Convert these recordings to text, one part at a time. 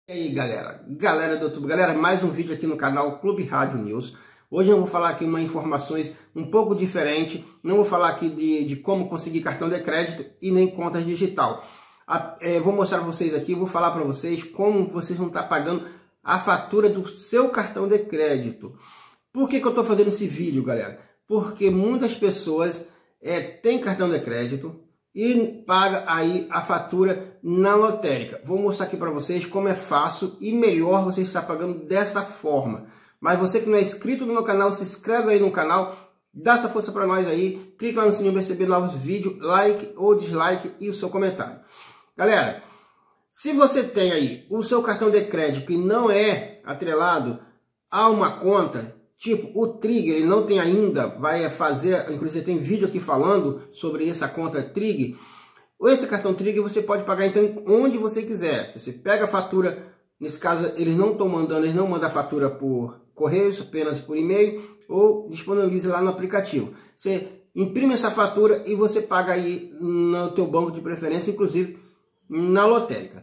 E aí galera do YouTube, mais um vídeo aqui no canal Clube Rádio News. Hoje eu vou falar aqui umas informações um pouco diferentes. Não vou falar aqui de como conseguir cartão de crédito e nem contas digital. Vou mostrar para vocês aqui, vou falar para vocês como vocês vão estar pagando a fatura do seu cartão de crédito. Por que eu estou fazendo esse vídeo, galera? Porque muitas pessoas têm cartão de crédito e paga aí a fatura na lotérica. Vou mostrar aqui para vocês como é fácil e melhor você estar pagando dessa forma. Mas você que não é inscrito no meu canal, se inscreve aí no canal, dá essa força para nós aí, clica lá no sininho para receber novos vídeos, like ou dislike e o seu comentário. Galera, se você tem aí o seu cartão de crédito e não é atrelado a uma conta, tipo, o Trig, ele não tem ainda, vai fazer, inclusive tem vídeo aqui falando sobre essa conta Trig. Esse cartão Trig você pode pagar então onde você quiser. Você pega a fatura, nesse caso eles não estão mandando, eles não mandam a fatura por correios, apenas por e-mail, ou disponibiliza lá no aplicativo. Você imprime essa fatura e você paga aí no teu banco de preferência, inclusive na lotérica.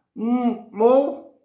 Ou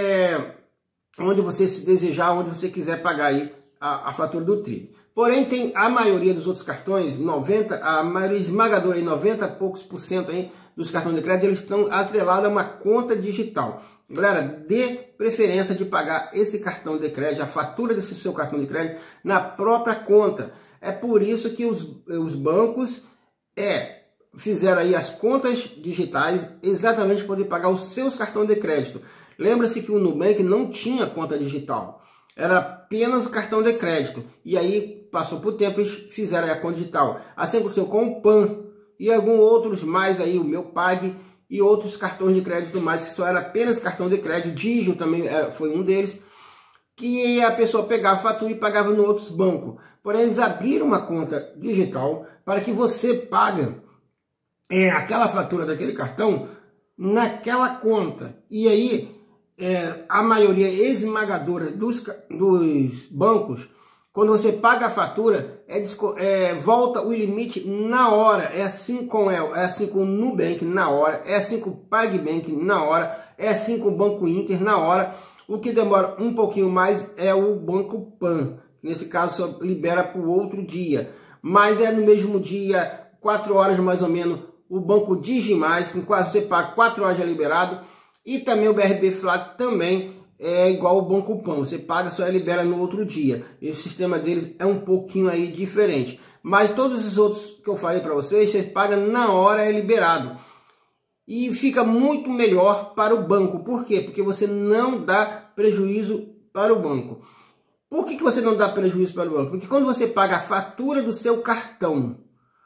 onde você se desejar, onde você quiser pagar aí a fatura do Trig. Porém, tem a maioria dos outros cartões, a maioria esmagadora, aí, 90 e poucos por cento aí dos cartões de crédito, eles estão atrelados a uma conta digital. Galera, dê preferência de pagar esse cartão de crédito, a fatura desse seu cartão de crédito, na própria conta. É por isso que os bancos fizeram aí as contas digitais exatamente para poder pagar os seus cartões de crédito. Lembra-se que o Nubank não tinha conta digital, era apenas o cartão de crédito. E aí, passou por tempo, eles fizeram a conta digital. Assim aconteceu com o PAN e alguns outros mais aí, o Meu Pag e outros cartões de crédito mais, que só era apenas cartão de crédito. Digio também foi um deles, que a pessoa pegava a fatura e pagava em outros bancos. Porém, eles abriram uma conta digital para que você pague aquela fatura daquele cartão naquela conta. E aí, a maioria esmagadora dos bancos, quando você paga a fatura, volta o limite na hora. É assim com o Nubank na hora, é assim com o PagBank na hora, é assim com o Banco Inter na hora. O que demora um pouquinho mais é o Banco Pan, nesse caso só libera para o outro dia, mas é no mesmo dia, 4 horas mais ou menos, o Banco Digimais, com quase você paga 4 horas já liberado. E também o BRB Flag também é igual ao Banco Pan. Você paga, só libera no outro dia. E o sistema deles é um pouquinho aí diferente. Mas todos os outros que eu falei para vocês, você paga na hora, é liberado. E fica muito melhor para o banco. Por quê? Porque você não dá prejuízo para o banco. Por que você não dá prejuízo para o banco? Porque quando você paga a fatura do seu cartão,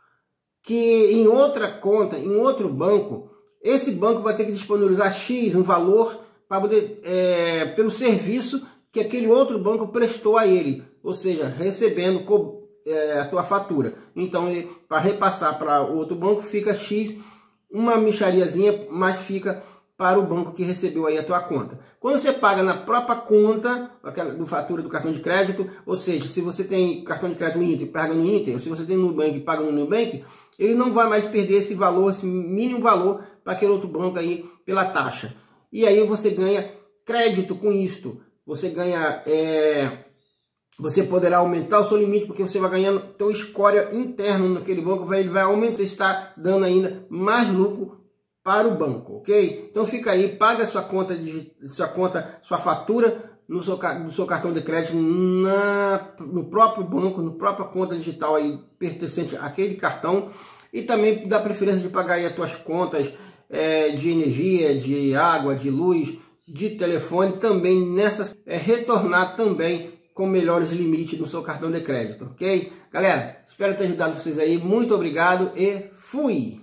que em outra conta, em outro banco, esse banco vai ter que disponibilizar X, um valor, para poder, pelo serviço que aquele outro banco prestou a ele. Ou seja, recebendo a tua fatura. Então, para repassar para outro banco, fica X, uma mixariazinha, mas fica para o banco que recebeu aí a tua conta. Quando você paga na própria conta, do fatura do cartão de crédito, ou seja, se você tem cartão de crédito Inter, paga no Inter, ou se você tem Nubank, paga no Nubank, ele não vai mais perder esse valor, esse mínimo valor, para aquele outro banco aí pela taxa. E aí você ganha crédito com isto. Você ganha, você poderá aumentar o seu limite, porque você vai ganhando teu score interno naquele banco, ele vai aumentar, você está dando ainda mais lucro para o banco, ok? Então fica aí, paga sua conta, sua fatura no seu cartão de crédito no próprio banco, na própria conta digital aí pertencente àquele cartão. E também dá preferência de pagar aí as tuas contas de energia, de água, de luz, de telefone, também retornar também com melhores limites no seu cartão de crédito, ok? Galera, espero ter ajudado vocês aí, muito obrigado e fui!